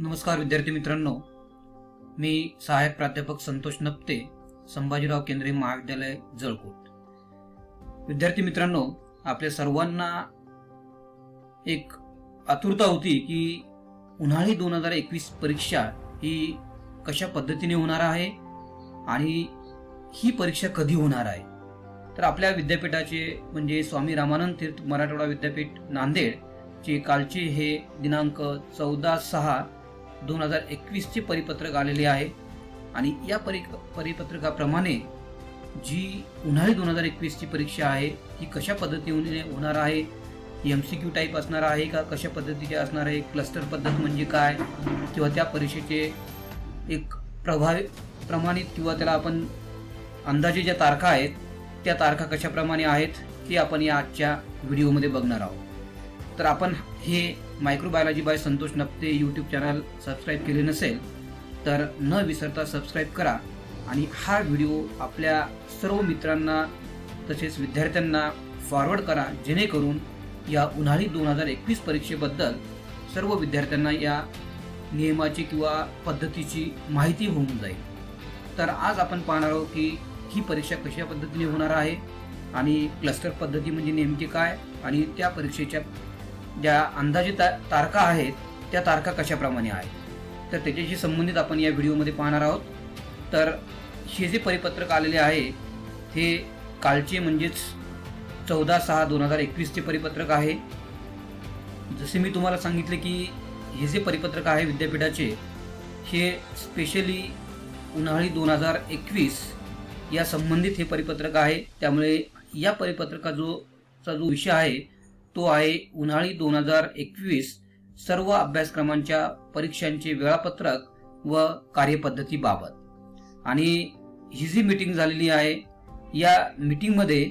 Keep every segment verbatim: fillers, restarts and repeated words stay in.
नमस्कार विद्यार्थी मित्रांनो, मी सहाय्यक प्राध्यापक संतोष नप्ते, संभाजीराव केंद्रीय महाविद्यालय जळकोट। विद्यार्थी मित्रांनो, आपल्या सर्वांना एक आतुरता होती की उन्हाळी दोन हजार एकवीस परीक्षा ही कशा पद्धतीने होणार आहे आणि ही परीक्षा कधी होणार आहे। तर आपल्या विद्यापीठाचे म्हणजे स्वामी रामानंद तीर्थ मराठवाडा विद्यापीठ नांदेड चे कालचे हे दिनांक चौदा सहा दोन हजार एकवीस चे परिपत्रक आलेले आहे आणि या परि परिपत्रकाप्रमाणे जी उन्हाळी दोन हजार एकवीस ची परीक्षा आहे ही कशा पद्धतीने होणार आहे, एमसीक्यू टाइप असणार आहे का, कशा पद्धतीचे असणार आहे, क्लस्टर पद्धत म्हणजे काय, किंवा त्या परीक्षेचे एक प्रभावी प्रमाणित किंवा त्याला आपण अंदाजे ज्या तारखा आहेत त्या तारखा कशाप्रमाणे आहेत ते आपण या आजच्या व्हिडिओमध्ये बघणार आहोत। तर आपण हे microbiology by Santosh Napte YouTube channel subscribe केले नसेल तर न विसरता सबस्क्राईब करा आणि हा व्हिडिओ आपल्या सर्व मित्रांना तसेच विद्यार्थ्यांना फॉरवर्ड करा, जेणेकरून या उन्हाळी दोन हजार एकवीस परीक्षेबद्दल सर्व विद्यार्थ्यांना या नियमाची किंवा पद्धतीची माहिती होऊन जाईल। तर आज आपण पाहणार आहोत की ही परीक्षा कशा पद्धतीने होणार आहे आणि क्लस्टर पद्धती म्हणजे नेमके काय आणि त्या परीक्षेच्या ज्या अंदाजे तारखा आहेत त्या तारखा कशाप्रमाणे आहेत, तर त्याच्याशी संबंधित आपण या व्हिडिओमध्ये पाहणार आहोत। तर हे जे परिपत्रक आलेले आहे हे कालचे म्हणजेच चौदा सहा दोन हजार एकवीस चे परिपत्रक आहे। जसे मी तुम्हाला सांगितले की हे जे परिपत्रक आहे विद्यापीठाचे हे स्पेशली उन्हाळी दोन हजार एकवीस या संबंधित हे परिपत्रक आहे। त्यामुळे या परिपत्रका जो चा जो विषय आहे तो आहे उन्हाळी दोन हजार एकवीस सर्व अभ्यासक्रमांच्या परीक्षांचे वेळापत्रक व कार्यपद्धतीबाबत। आणि ही जी मीटिंग झालेली आहे या मीटिंग मध्ये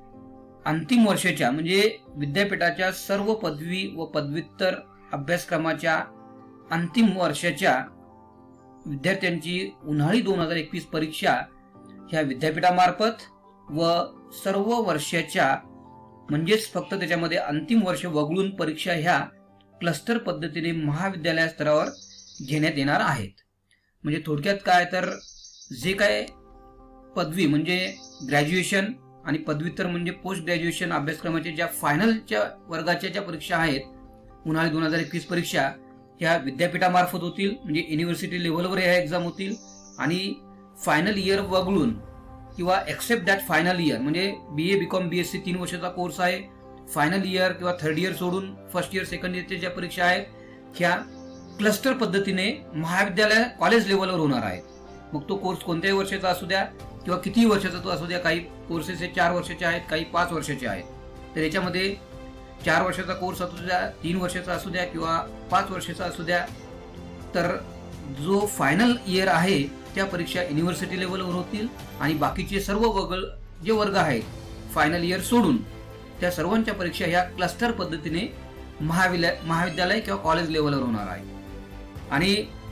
अंतिम वर्षाच्या म्हणजे विद्यापीठाच्या सर्व पदवी व पदव्युत्तर अभ्यासक्रमाच्या अंतिम वर्षाच्या विद्यार्थ्यांची उन्हाळी दोन हजार एकवीस परीक्षा ह्या विद्यापीठामार्फत व सर्व वर्षाच्या म्हणजेच फक्त त्याच्यामध्ये अंतिम वर्ष वगळून परीक्षा ह्या क्लस्टर पद्धतीने महाविद्यालय स्तरावर घेण्यात येणार आहेत। म्हणजे थोडक्यात काय तर जे काय पदवी म्हणजे ग्रॅज्युएशन आणि पदव्युत्तर म्हणजे पोस्ट ग्रॅज्युएशन अभ्यासक्रमाच्या ज्या फायनलच्या वर्गाच्या ज्या परीक्षा आहेत उन्हाळी दोन हजार एकवीस परीक्षा ह्या विद्यापीठामार्फत होतील, म्हणजे युनिव्हर्सिटी लेव्हलवर ह्या एक्झाम होतील आणि फायनल इयर वगळून किंवा एक्सेप्ट दॅट फायनल इयर म्हणजे B A B com B S C तीन वर्षाचा कोर्स आहे, फायनल इयर किंवा थर्ड इयर सोडून फर्स्ट इयर सेकंड इयरच्या ज्या परीक्षा आहेत ह्या क्लस्टर पद्धतीने महाविद्यालय कॉलेज लेवलवर होणार आहेत। मग तो कोर्स कोणत्याही वर्षाचा असू द्या किंवा कितीही वर्षाचा तो असू द्या, काही कोर्सेस हे चार वर्षाचे आहेत, काही पाच वर्षाचे आहेत। तर याच्यामध्ये चार वर्षाचा कोर्स असू द्या, तीन वर्षाचा असू द्या किंवा पाच वर्षाचा असू द्या, तर जो फायनल इयर आहे त्या परीक्षा युनिव्हर्सिटी लेवलवर होतील आणि बाकीचे सर्व वगळ जे वर्ग आहेत फायनल इयर सोडून त्या सर्वांच्या परीक्षा ह्या क्लस्टर पद्धतीने महाविद्यालय महाविद्यालय किंवा कॉलेज लेवलवर होणार आहे। आणि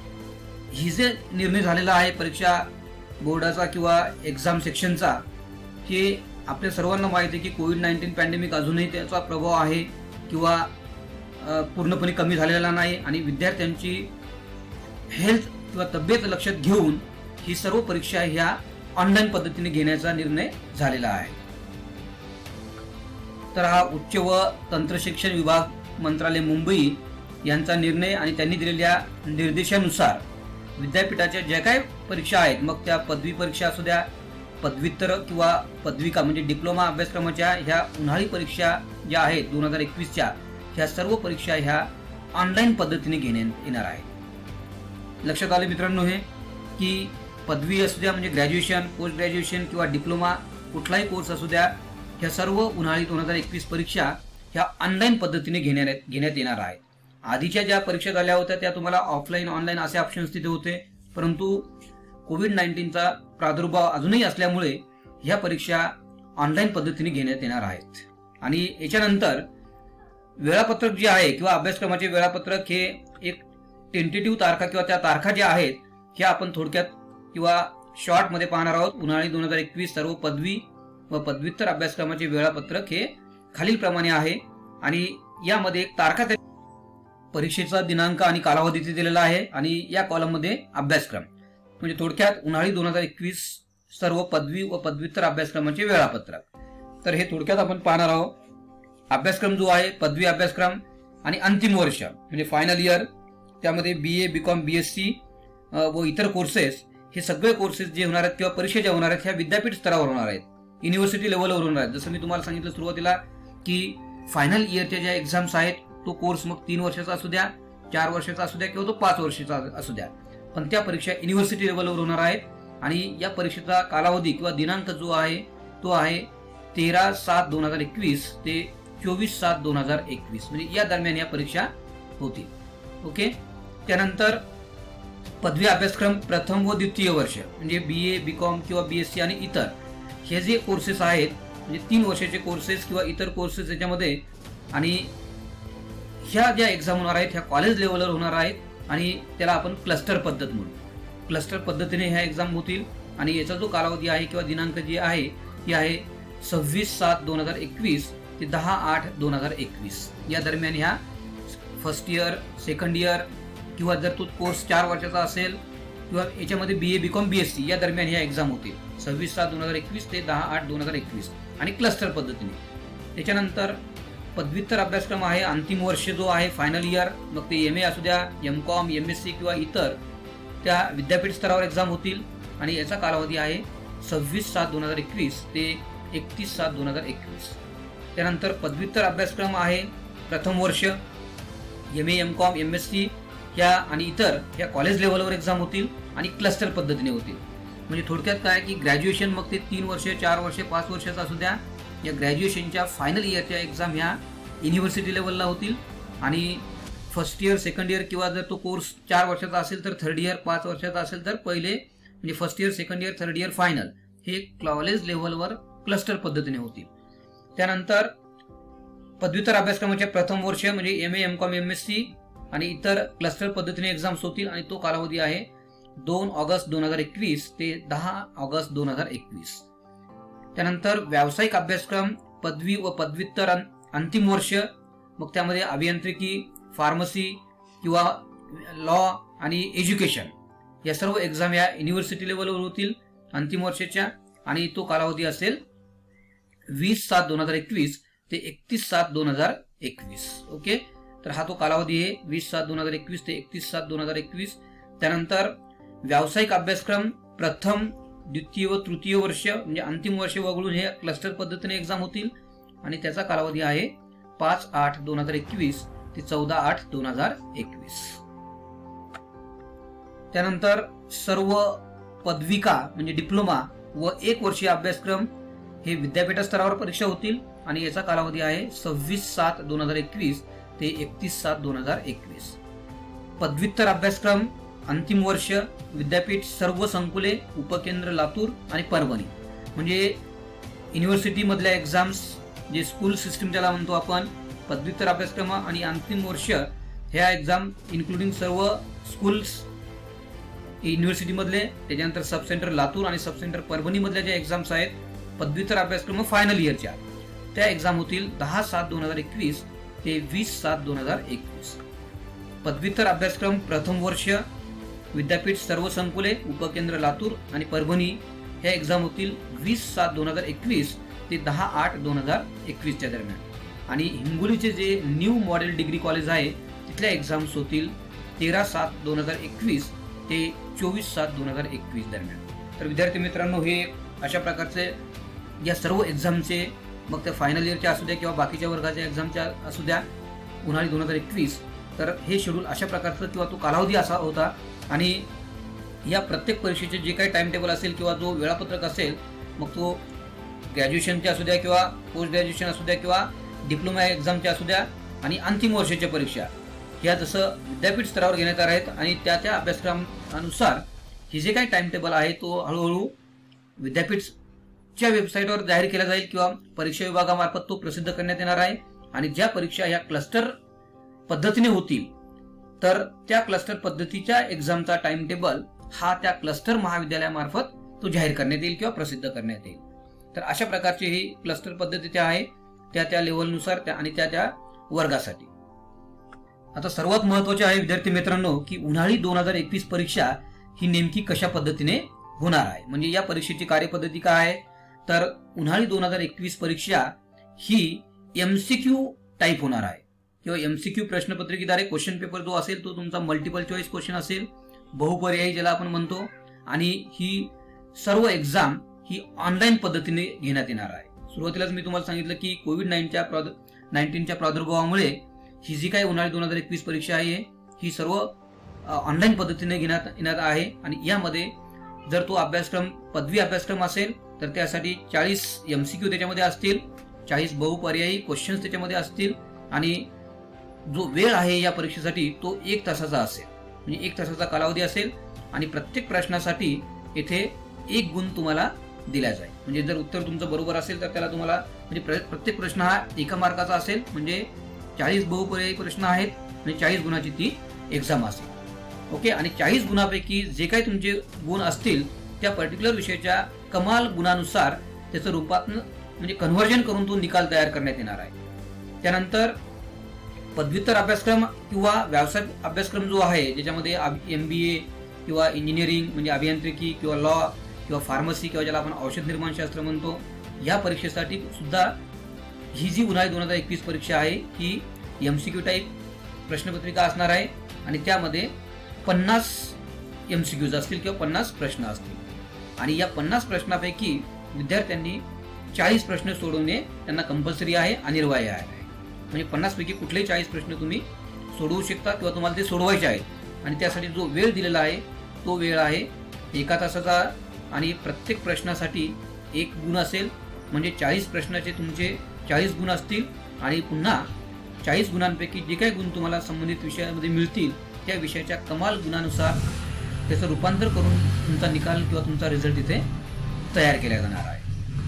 ही जे निर्णय झालेला आहे परीक्षा बोर्डाचा किंवा एक्झाम सेक्शनचा, हे आपल्या सर्वांना माहिती आहे की कोविड नाईन्टीन पॅन्डेमिक अजूनही त्याचा प्रभाव आहे किंवा पूर्णपणे कमी झालेला नाही आणि विद्यार्थ्यांची हेल्थ किंवा तब्येत लक्षात घेऊन ही सर्व परीक्षा ह्या ऑनलाईन पद्धतीने घेण्याचा निर्णय झालेला आहे। तर हा उच्च व तंत्र शिक्षण विभाग मंत्रालय मुंबई यांचा निर्णय आणि त्यांनी दिलेल्या निर्देशानुसार विद्यापीठाच्या ज्या काही परीक्षा आहेत मग त्या पदवी परीक्षा असू द्या, पदव्युत्तर किंवा पदविका म्हणजे डिप्लोमा अभ्यासक्रमाच्या ह्या उन्हाळी परीक्षा ज्या आहेत दोन हजार एकवीसच्या ह्या सर्व परीक्षा ह्या ऑनलाईन पद्धतीने घेण्यात येणार आहेत। लक्षात आले मित्रांनो हे की पदवी असू द्या म्हणजे ग्रॅज्युएशन, पोस्ट ग्रॅज्युएशन किंवा डिप्लोमा कुठलाही कोर्स असू द्या, ह्या सर्व उन्हाळी दोन हजार एकवीस परीक्षा ह्या ऑनलाईन पद्धतीने घेण्यात घेण्यात येणार आहेत। आधीच्या ज्या परीक्षा झाल्या होत्या त्या तुम्हाला ऑफलाईन ऑनलाईन असे ऑप्शन्स तिथे होते, परंतु कोविड नाईन्टीनचा प्रादुर्भाव अजूनही असल्यामुळे ह्या परीक्षा ऑनलाईन पद्धतीने घेण्यात येणार आहेत। आणि याच्यानंतर वेळापत्रक जे आहे किंवा अभ्यासक्रमाचे वेळापत्रक हे एक टेंटेटिव्ह तारखा किंवा त्या तारखा ज्या आहेत ह्या आपण थोडक्यात किंवा शॉर्ट मध्ये पाहणार आहोत। उन्हाळी दोन हजार एकवीस सर्व पदवी व पदव्युत्तर अभ्यासक्रमाचे वेळापत्रक हे खालील प्रमाणे आहे आणि यामध्ये एक तारखा परीक्षेचा दिनांक आणि कालावधी इथे दिलेला आहे आणि या कॉलममध्ये अभ्यासक्रम म्हणजे थोडक्यात उन्हाळी दोन हजार एकवीस सर्व पदवी व पदव्युत्तर अभ्यासक्रमाचे वेळापत्रक. तर हे थोडक्यात आपण पाहणार आहोत. अभ्यासक्रम जो आहे पदवी अभ्यासक्रम आणि अंतिम वर्ष म्हणजे फायनल इयर, त्यामध्ये B A B com B S C व इतर कोर्सेस, हे सगळे कोर्सेस जे होणार आहेत किंवा परीक्षा ज्या होणार आहेत ह्या विद्यापीठ स्तरावर होणार आहेत, युनिव्हर्सिटी लेव्हलवर होणार आहेत. जसं मी तुम्हाला सांगितलं सुरुवातीला की फायनल इयरच्या ज्या एक्झाम्स आहेत तो कोर्स मग तीन वर्षाचा असू द्या, चार वर्षाचा असू द्या किंवा तो पाच वर्षाचा असू द्या, पण त्या परीक्षा युनिव्हर्सिटी लेव्हलवर होणार आहेत. आणि या परीक्षेचा कालावधी किंवा दिनांक जो आहे तो आहे तेरा सात दोन हजार एकवीस ते चोवीस सात दोन हजार एकवीस म्हणजे या दरम्यान या परीक्षा होतील. ओके. त्यानंतर पदवी अभ्यासक्रम प्रथम व द्वितीय वर्ष म्हणजे बी ए बी कॉम किंवा बी एस सी आणि इतर हे जे कोर्सेस आहेत म्हणजे तीन वर्षाचे कोर्सेस किंवा इतर कोर्सेस याच्यामध्ये, आणि ह्या ज्या एक्झाम होणार आहेत ह्या कॉलेज लेवलवर होणार आहेत आणि त्याला आपण क्लस्टर पद्धत म्हणू. क्लस्टर पद्धतीने ह्या एक्झाम होतील आणि याचा जो कालावधी आहे किंवा दिनांक जे आहे ती आहे सव्वीस सात दोन हजार एकवीस ते दहा आठ दोन हजार एकवीस या दरम्यान ह्या फर्स्ट इयर, सेकंड इयर किंवा जर तो कोर्स चार वर्षाचा असेल किंवा याच्यामध्ये B A B com B S C या दरम्यान ह्या एक्झाम होतील सव्वीस सात दोन हजार एकवीस ते दहा आठ दोन हजार एकवीस आणि क्लस्टर पद्धतीने. त्याच्यानंतर पदव्युत्तर अभ्यासक्रम आहे अंतिम वर्ष जो आहे फायनल इयर, मग ते एम ए असू द्या, M com, M S C किंवा इतर त्या विद्यापीठ स्तरावर एक्झाम होतील आणि याचा कालावधी आहे सव्वीस सात दोन हजार एकवीस ते एकतीस सात दोन हजार एकवीस. त्यानंतर पदव्युत्तर अभ्यासक्रम आहे प्रथम वर्ष M A, M com, M S C या आणि इतर या कॉलेज लेवलवर एक्झाम होतील आणि क्लस्टर पद्धतीने होतील. म्हणजे थोडक्यात काय की ग्रॅज्युएशन मग ते तीन वर्ष, चार वर्ष, पाच वर्षाचा असू द्या, या ग्रॅज्युएशनच्या फायनल इयरच्या एक्झाम ह्या युनिव्हर्सिटी लेवलला होतील आणि फर्स्ट इयर, सेकंड इयर किंवा जर तो कोर्स चार वर्षाचा असेल तर थर्ड इयर, पाच वर्षाचा असेल तर पहिले म्हणजे first year, second year, third year, final हे कॉलेज लेवलवर क्लस्टर पद्धतीने होतील. त्यानंतर पदव्युत्तर अभ्यासक्रमाच्या प्रथम वर्ष म्हणजे M A, M com, M S C आणि इतर क्लस्टर पद्धतीने एक्झाम्स होतील आणि तो कालावधी आहे दोन ऑगस्ट दोन हजार एकवीस ते दहा ऑगस्ट दोन हजार एकवीस. त्यानंतर व्यावसायिक अभ्यासक्रम पदवी व पदव्युत्तर अंतिम वर्ष, मग त्यामध्ये अभियांत्रिकी, फार्मसी किंवा लॉ आणि एज्युकेशन या सर्व एक्झाम या युनिव्हर्सिटी लेवलवर होतील अंतिम वर्षाच्या आणि तो कालावधी असेल वीस सात दोन हजार एकवीस ते एकतीस सात दोन हजार एकवीस. ओके. तर हा तो कालावधी आहे वीस सात दोन हजार एकवीस ते एकतीस सात दोन हजार एकवीस. त्यानंतर व्यावसायिक अभ्यासक्रम प्रथम, द्वितीय व तृतीय वर्ष म्हणजे अंतिम वर्ष वगळून हे क्लस्टर पद्धतीने एक्झाम होतील आणि त्याचा कालावधी आहे पाच आठ दोन हजार एकवीस ते चौदा आठ दोन हजार एकवीस. त्यानंतर सर्व पदविका म्हणजे डिप्लोमा व एक वर्षीय अभ्यासक्रम हे विद्यापीठ स्तरावर परीक्षा होतील आणि याचा कालावधी आहे सव्वीस सात दोन हजार एकवीस ते एकतीस सात दोन हजार एकवीस. पदव्युत्तर अभ्यासक्रम अंतिम वर्ष विद्यापीठ सर्व संकुले, उपकेंद्र लातूर आणि परभणी म्हणजे युनिव्हर्सिटी मधल्या एक्झाम्स जे स्कूल सिस्टीम ज्याला म्हणतो आपण, पदव्युत्तर अभ्यासक्रम आणि अंतिम वर्ष ह्या एक्झाम इन्क्लुडिंग सर्व स्कूल्स युनिव्हर्सिटी मधले, त्याच्यानंतर सब सेंटर लातूर आणि सब सेंटर परभणी मधल्या ज्या एक्झाम्स आहेत पदव्युत्तर अभ्यासक्रम फायनल इयरच्या त्या एक्झाम होतील दहा सात दोन हजार एकवीस ते वीस सात दोन हजार एकवीस. पदव्युत्तर अभ्यासक्रम प्रथम वर्ष विद्यापीठ सर्व संकुले, उपकेंद्र लातूर आणि परभणी ह्या एक्झाम होतील वीस सात दोन हजार एकवीस ते दहा आठ दोन हजार एकवीसच्या दरम्यान आणि हिंगोलीचे जे न्यू मॉडेल डिग्री कॉलेज आहे तिथल्या एक्झाम्स होतील तेरा सात दोन हजार एकवीस ते चोवीस सात दोन हजार एकवीस दरम्यान. तर विद्यार्थी मित्रांनो, हे अशा प्रकारचे या सर्व एक्झामचे मग त्या फायनल इयरच्या असू द्या किंवा बाकीच्या वर्गाच्या एक्झामच्या असू द्या उन्हाळी दोन हजार एकवीस, तर हे शेड्यूल अशा प्रकारचं किंवा तो कालावधी असा होता आणि या प्रत्येक परीक्षेचे जे काही टाइम टेबल असेल किंवा जो वेळापत्रक असेल मग तो ग्रॅज्युएशनचे असू द्या किंवा पोस्ट ग्रॅज्युएशन असू द्या किंवा डिप्लोमा एक्झामच्या असू द्या आणि अंतिम वर्षाच्या परीक्षा ह्या जसं विद्यापीठ स्तरावर घेण्यात आल्या आहेत आणि त्या त्या अभ्यासक्रमानुसार हे जे काही टाइम टेबल आहे तो हळूहळू विद्यापीठच्या वेबसाईटवर जाहीर केला जाईल किंवा परीक्षा विभागामार्फत तो प्रसिद्ध करण्यात येणार आहे आणि ज्या परीक्षा ह्या क्लस्टर पद्धतीने होतील तर त्या क्लस्टर पद्धतीच्या एक्झामचा टाइम टेबल हा त्या क्लस्टर महाविद्यालयामार्फत तो जाहीर करण्यात येईल किंवा प्रसिद्ध करण्यात येईल. तर अशा प्रकारची ही क्लस्टर पद्धती आहे त्या त्या लेव्हलनुसार त्या आणि त्या त्या वर्गासाठी. आता सर्वात महत्वाचे आहे विद्यार्थी मित्रांनो की उन्हाळी दोन हजार एकवीस परीक्षा ही नेमकी कशा पद्धतीने होणार आहे, म्हणजे या परीक्षेची कार्यपद्धती काय आहे. तर उन्हाळी दोन हजार एकवीस परीक्षा ही एमसीक्यू टाईप होणार आहे किंवा एमसीक्यू प्रश्नपत्रिकेद्वारे क्वेश्चन पेपर जो असेल तो तुमचा मल्टिपल चॉईस क्वेश्चन असेल, बहुपर्यायी ज्याला आपण म्हणतो. आणि ही सर्व एक्झाम ही ऑनलाईन पद्धतीने घेण्यात येणार आहे. सुरुवातीलाच मी तुम्हाला सांगितलं की कोविड नाईन्टीनच्या प्रादुर्भावामुळे ही जी काही उन्हाळी दोन हजार एकवीस परीक्षा आहे ही सर्व ऑनलाईन पद्धतीने घेण्यात येणार आहे. आणि यामध्ये जर तो अभ्यासक्रम पदवी अभ्यासक्रम असेल तर त्यासाठी चाळीस एमसीक्यू त्याच्यामध्ये असतील, चाळीस बहुपर्यायी क्वेश्चन्स त्याच्यामध्ये असतील आणि जो वेळ आहे या परीक्षेसाठी तो एक तासाचा असेल, म्हणजे एक तासाचा कालावधी असेल. आणि प्रत्येक प्रश्नासाठी येथे एक गुण तुम्हाला दिला जाईल. म्हणजे जर उत्तर तुमचं बरोबर असेल तर त्याला तुम्हाला म्हणजे प्रत्येक प्रश्न हा एका मार्काचा असेल, म्हणजे चाळीस बहुपर्यायी प्रश्न आहेत आणि चाळीस गुणाची ती एक्झाम असेल. ओके. आणि चाळीस गुणापैकी जे काही तुमचे गुण असतील त्या पर्टिक्युलर विषयाच्या कमाल गुणानुसार त्याचं रूपात म्हणजे कन्व्हर्जन करून तो निकाल तयार करण्यात येणार आहे. त्यानंतर पदव्युत्तर अभ्यासक्रम किंवा व्यावसायिक अभ्यासक्रम जो आहे ज्याच्यामध्ये एमबीए किंवा इंजिनिअरिंग म्हणजे अभियांत्रिकी किंवा लॉ किंवा फार्मसी किंवा ज्याला आपण औषध निर्माण शास्त्र म्हणतो, या परीक्षेसाठी सुद्धा ही जी उन्हाळी दोन हजार एकवीस परीक्षा आहे ही एमसीक्यू टाईप प्रश्नपत्रिका असणार आहे. आणि त्यामध्ये पन्नास एमसीक्यूज असतील किंवा पन्नास प्रश्न असतील. आणि या पन्नास प्रश्नापैकी विद्यार्थ्यांनी चाळीस प्रश्न सोडवणे त्यांना कंपल्सरी आहे, अनिवार्य आहे. म्हणजे पन्नास पैकी कुठलेही चाळीस प्रश्न तुम्ही सोडवू शकता किंवा तुम्हाला ते सोडवायचे आहेत. आणि त्यासाठी जो वेळ दिलेला आहे तो वेळ आहे एका तासाचा. आणि प्रत्येक प्रश्नासाठी एक गुण असेल, म्हणजे चाळीस प्रश्नाचे तुमचे चाळीस गुण असतील. आणि पुन्हा चाळीस गुणांपैकी जे काही गुण तुम्हाला संबंधित विषयामध्ये मिळतील त्या विषयाच्या कमाल गुणानुसार त्याचं रूपांतर करून तुमचा निकाल किंवा तुमचा रिझल्ट इथे तयार केला जाणार आहे.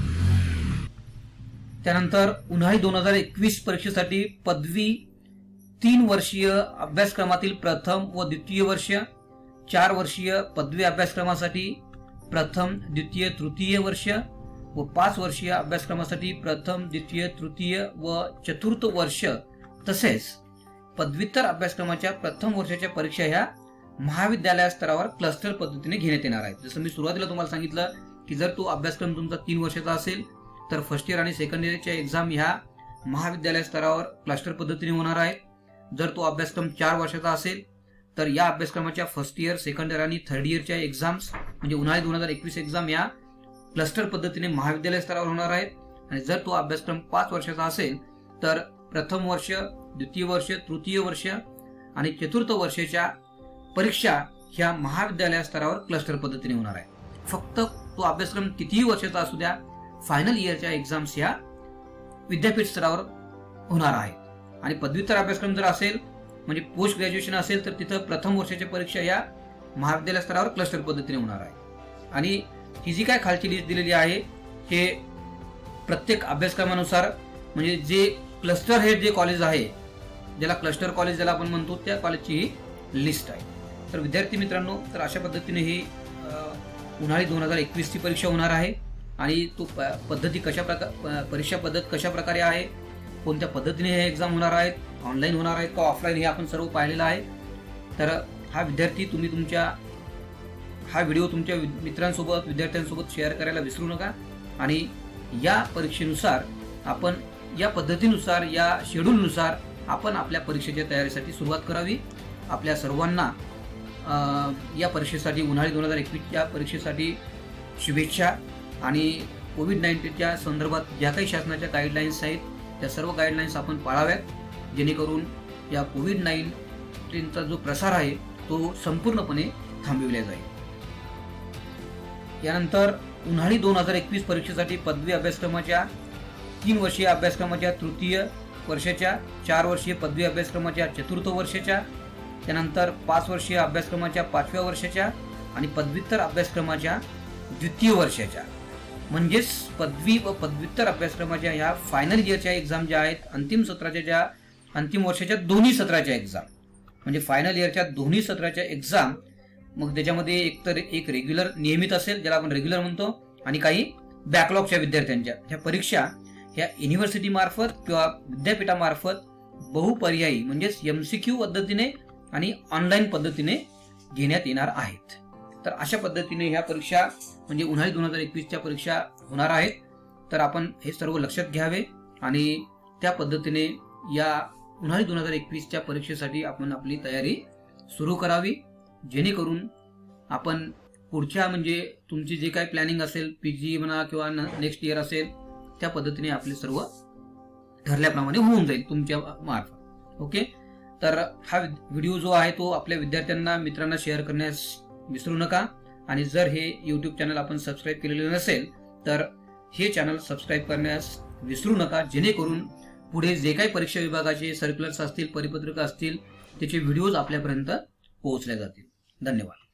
त्यानंतर उन्हाळी दोन हजार एकवीस परीक्षेसाठी पदवी तीन वर्षीय अभ्यासक्रमातील प्रथम व द्वितीय वर्ष, चार वर्षीय पदवी अभ्यासक्रमासाठी प्रथम द्वितीय तृतीय वर्ष व पाच वर्षीय अभ्यासक्रमासाठी प्रथम द्वितीय तृतीय व चतुर्थ वर्ष, तसेच पदव्युत्तर अभ्यासक्रमाच्या प्रथम वर्षाच्या परीक्षा ह्या महाविद्यालय स्तरावर क्लस्टर पद्धतीने घेण्यात येणार आहेत. जसं मी सुरुवातीला तुम्हाला सांगितलं की जर तो अभ्यासक्रम तुमचा तीन वर्षाचा असेल तर फर्स्ट इयर आणि सेकंड इयरच्या एक्झाम ह्या महाविद्यालय स्तरावर क्लस्टर पद्धतीने होणार आहेत. जर तो अभ्यासक्रम चार वर्षाचा असेल तर या अभ्यासक्रमाच्या फर्स्ट इयर, सेकंड इयर आणि थर्ड इयरच्या एक्झाम्स म्हणजे उन्हाळी दोन हजार एकवीस एक्झाम या क्लस्टर पद्धतीने महाविद्यालय स्तरावर होणार आहेत. आणि जर तो अभ्यासक्रम पाच वर्षाचा असेल तर प्रथम वर्ष, द्वितीय वर्ष, तृतीय वर्ष आणि चतुर्थ वर्षाच्या परीक्षा ह्या महाविद्यालय स्तरावर क्लस्टर पद्धतीने होणार आहे. फक्त तो अभ्यासक्रम कितीही वर्षाचा असू द्या, फायनल इयरच्या एक्झाम्स ह्या विद्यापीठ स्तरावर होणार आहेत. आणि पदव्युत्तर अभ्यासक्रम जर असेल म्हणजे पोस्ट ग्रॅज्युएशन असेल तर तिथं प्रथम वर्षाच्या परीक्षा या महाविद्यालय स्तरावर क्लस्टर पद्धतीने होणार आहे. आणि ही जी काय खालची लिस्ट दिलेली आहे हे प्रत्येक अभ्यासक्रमानुसार म्हणजे जे क्लस्टर हे जे कॉलेज आहे ज्याला क्लस्टर कॉलेज ज्याला आपण म्हणतो त्या कॉलेजची ही लिस्ट आहे. तर विद्यार्थी मित्रांनो, तर अशा पद्धतीने ही उन्हाळी दोन हजार एकवीस ची परीक्षा होणार आहे. आणि तो पद्धती कशा प्रकार परीक्षा पद्धत कशा प्रकारे आहे, कोणत्या पद्धतीने हे एक्झाम होणार आहेत, ऑनलाईन होणार आहेत का ऑफलाईन, हे आपण सर्व पाहिलेलं आहे. तर हा विद्यार्थी तुम्ही तुमच्या हा व्हिडिओ तुमच्या मित्रांसोबत विद्यार्थ्यांसोबत शेअर करायला विसरू नका. आणि या परीक्षेनुसार आपण या पद्धतीनुसार या शेड्यूलनुसार आपण आपल्या परीक्षेच्या तयारीसाठी सुरुवात करावी. आपल्या सर्वांना या परीक्षेसाठी उन्हाळी दोन हजार एकवीसच्या परीक्षेसाठी शुभेच्छा. आणि कोविड नाईन्टीनच्या संदर्भात ज्या काही शासनाच्या गाईडलाईन्स आहेत त्या सर्व गाईडलाईन्स आपण पाळाव्यात जेणेकरून या कोविड नाईन्टीनचा जो प्रसार आहे तो संपूर्णपणे थांबविला जाईल. यानंतर उन्हाळी दोन हजार एकवीस परीक्षेसाठी पदवी अभ्यासक्रमाच्या तीन वर्षीय अभ्यासक्रमाच्या तृतीय वर्षाच्या, चार वर्षीय पदवी अभ्यासक्रमाच्या चतुर्थ वर्षाच्या, त्यानंतर पाच वर्षीय अभ्यासक्रमाच्या पाचव्या वर्षाच्या आणि पदव्युत्तर अभ्यासक्रमाच्या द्वितीय वर्षाच्या, म्हणजेच पदवी व पदव्युत्तर अभ्यासक्रमाच्या ह्या फायनल इयरच्या एक्झाम ज्या आहेत, अंतिम सत्राच्या ज्या अंतिम वर्षाच्या दोन्ही सत्राच्या एक्झाम म्हणजे फायनल इयरच्या दोन्ही सत्राच्या एक्झाम, मग त्याच्यामध्ये एकतर एक रेग्युलर नियमित असेल ज्याला आपण रेग्युलर म्हणतो आणि काही बॅकलॉगच्या विद्यार्थ्यांच्या ह्या परीक्षा ह्या युनिव्हर्सिटी मार्फत किंवा विद्यापीठामार्फत बहुपर्यायी म्हणजेच एमसीक्यू पद्धतीने आणि ऑनलाईन पद्धतीने घेण्यात येणार आहेत. तर अशा पद्धतीने ह्या परीक्षा म्हणजे उन्हाळी दोन हजार एकवीसच्या परीक्षा होणार आहेत. तर आपण हे सर्व लक्षात घ्यावे आणि त्या पद्धतीने या उन्हाळी दोन हजार एकवीसच्या परीक्षेसाठी आपण आपली तयारी सुरू करावी, जेणेकरून आपण पुढच्या म्हणजे तुमची जे काही प्लॅनिंग असेल, पीजी म्हणा किंवा नेक्स्ट इयर असेल, त्या पद्धतीने आपले सर्व ठरल्याप्रमाणे होऊन जाईल तुमच्या मार्फत. ओके, तर हा व्हिडिओ जो आहे तो आपल्या विद्यार्थ्यांना मित्रांना शेअर करण्यास विसरू नका. आणि जर हे यूट्यूब चॅनल आपण सबस्क्राईब केलेले नसेल तर हे चॅनल सबस्क्राईब करण्यास विसरू नका, जेणेकरून पुढे जे काही परीक्षा विभागाचे सर्क्युलर्स असतील, परिपत्रक असतील, त्याचे व्हिडिओज आपल्यापर्यंत पोहोचले जातील. धन्यवाद.